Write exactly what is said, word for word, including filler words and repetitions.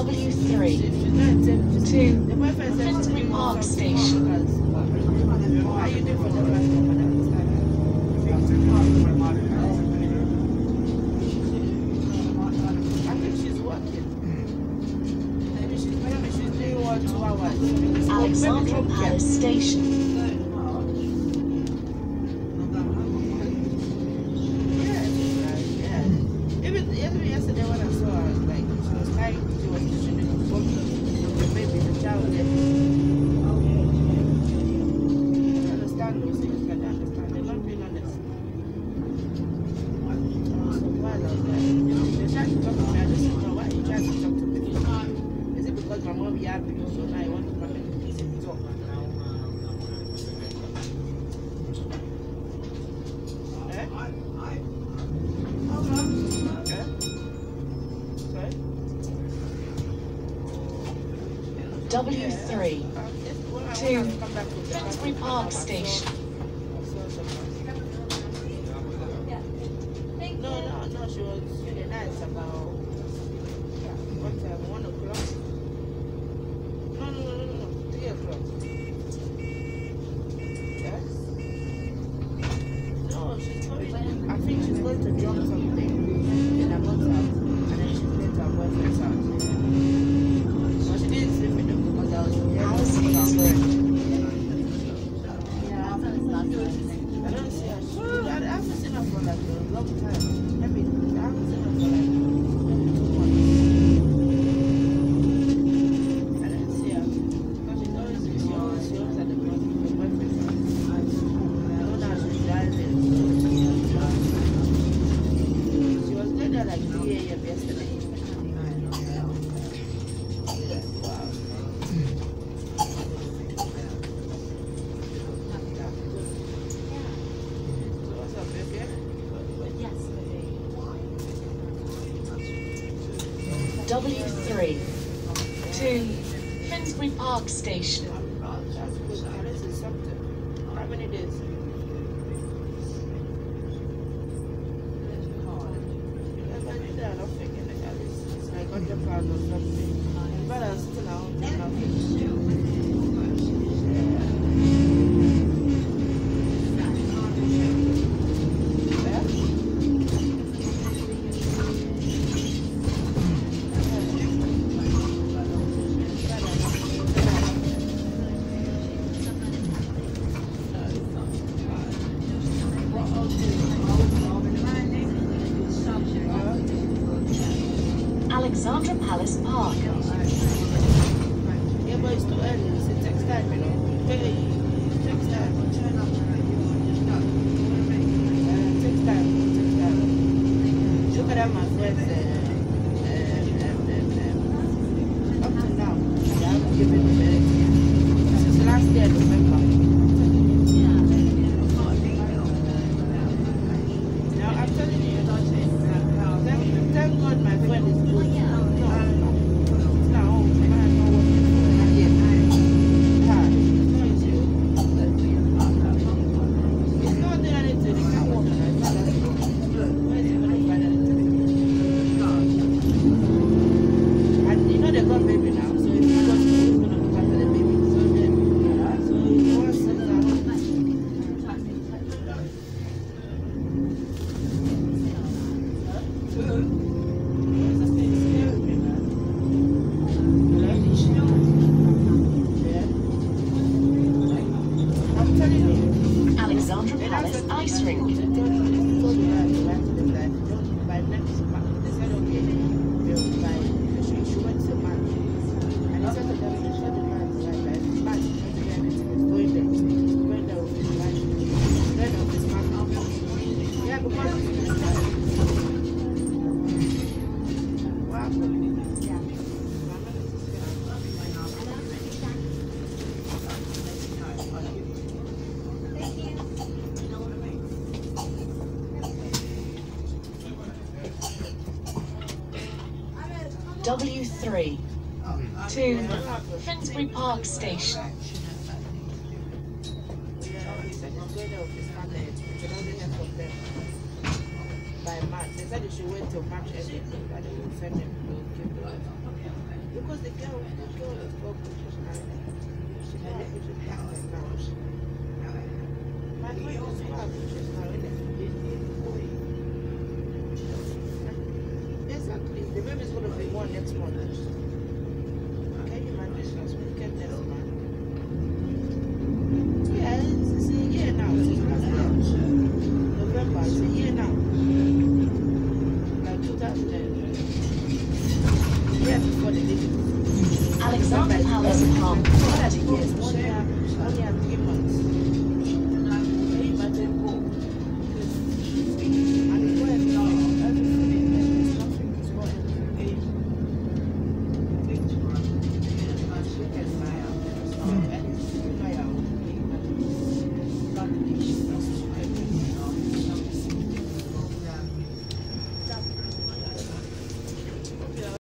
W three to Finsbury Park Station. What are you doing for the first time? I don't understand. I think she's working. Maybe she's maybe she's doing one two hours. Alexandra Palace Station. W three to Finsbury Park Station. No, no, no, she was really nice about what time? One o'clock? No, no, no, no, no, three o'clock. Yes? No, she's going, I think she's going to drop something in her mom's house and then she's going to her boyfriend's house. But she didn't sleep with them because I was here. House Ice I don't see her. She, I haven't seen her for like a long time. I mean, I haven't seen her for like maybe two months. I didn't see her. Because she's always, she always, she always at the boyfriend's house. I know now she's driving. She was going there like three A M yesterday. W three to Finsbury Park Station. That's good. Now this is something. How many days? If I did that, I'm thinking like at least it's like one hundred pounds or something. But I'm still out. Nothing. Alexandra Palace Park. Yeah, but it's too early. It's a text time, you know. Hey, text time. Uh, text time. Text time. Look at that, my friends. Uh, um, um, um, up to now, I haven't given them anything. Since last year, November. Now, I'm telling you, thank, thank God my friend is good. Alexandra Palace Ice Rink. W three to Finsbury Park Station. By March, they said you should wait till March ending, but they will send them to give them. Because the girl, the girl is broke, just now. She's not able to pass the house. My friend is well, just now, isn't it? Exactly. The baby's going to be born next month.